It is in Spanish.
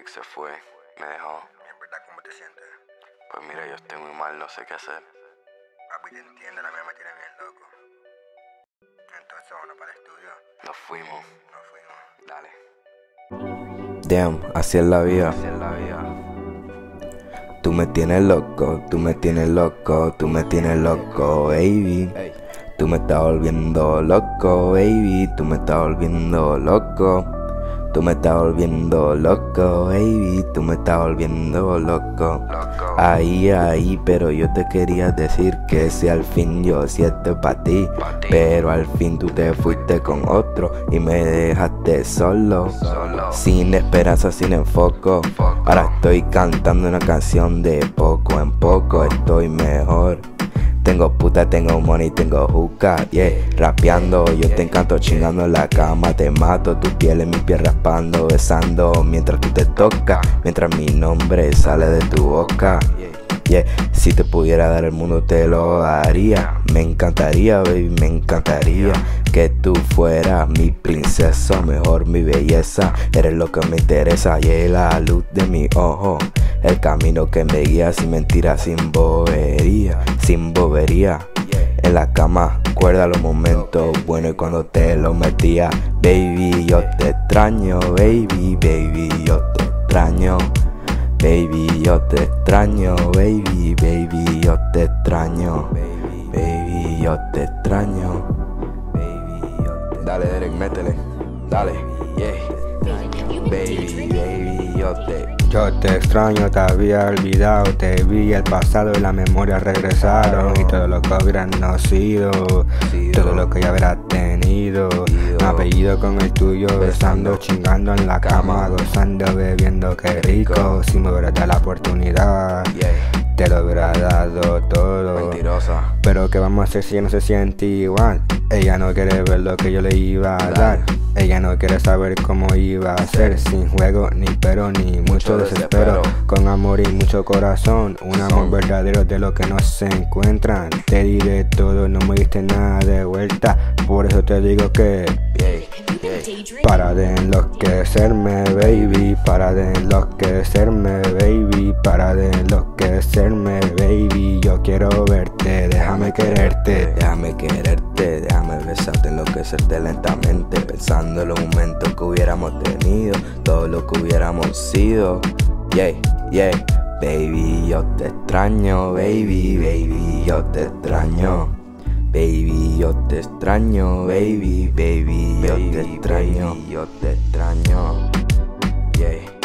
ex se fue, me dejó. ¿En verdad cómo te sientes? Pues mira, yo estoy muy mal, no sé qué hacer. Papi, te entiendo, la mía me tiene bien loco. Entonces, bueno, para el estudio. Nos fuimos. Dale. Damn, así es la vida. Tú me tienes loco, tú me tienes loco, tú me tienes loco, baby. Tú me estás volviendo loco, baby. Tú me estás volviendo loco. Tú me estás volviendo loco, baby. Tú me estás volviendo loco. Ahí, pero yo te quería decir que si al fin yo siento pa' ti. Pero al fin tú te fuiste con otro y me dejaste solo. Sin esperanza, sin enfoco. Ahora estoy cantando una canción de poco en poco estoy mejor. Tengo puta, tengo money, tengo hookah, yeah. Rapeando, yo te encanto chingando en la cama. Te mato, tu piel en mi piel raspando, besando mientras tú te tocas, mientras mi nombre sale de tu boca, yeah. Si te pudiera dar el mundo te lo daría. Me encantaría, baby, me encantaría que tú fueras mi princesa, mejor mi belleza. Eres lo que me interesa, yeah, la luz de mi ojo, el camino que me guía sin mentiras, sin bobería, sin bobería. En la cama, recuerda los momentos buenos y cuando te lo metía. Baby, yo te extraño, baby, baby, yo te extraño. Baby, yo te extraño, baby, baby, yo te extraño. Baby, yo te extraño. Dale, Derek, métele. Dale, yeah. Baby, Yo te extraño, te había olvidado, te vi el pasado y la memoria regresaron. Y todo lo que hubieran no sido, todo lo que ya habrás tenido. Mi apellido con el tuyo, besando, chingando en la cama, gozando, bebiendo, qué rico. Si me hubieras dado la oportunidad, te lo hubiera dado todo. Mentirosa. Pero qué vamos a hacer si ella no se siente igual. Ella no quiere ver lo que yo le iba a dar. Ella no quiere saber cómo iba a ser. Sin juego, ni pero, ni mucho desespero. Con amor y mucho corazón. Un amor verdadero de lo que no se encuentran. Te diré todo, no me diste nada de vuelta. Por eso te digo que para de enloquecerme, baby. Para de enloquecerme, baby. Para de enloquecerme, baby. Yo quiero verte, déjame quererte. Déjame quererte, déjame besarte, enloquecerte lentamente. Pensando en los momentos que hubiéramos tenido, todo lo que hubiéramos sido. Yeah, yeah. Baby, yo te extraño, baby, baby, yo te extraño. Baby, yo te extraño, baby, baby, yo te extraño, yo te extraño. Yeah.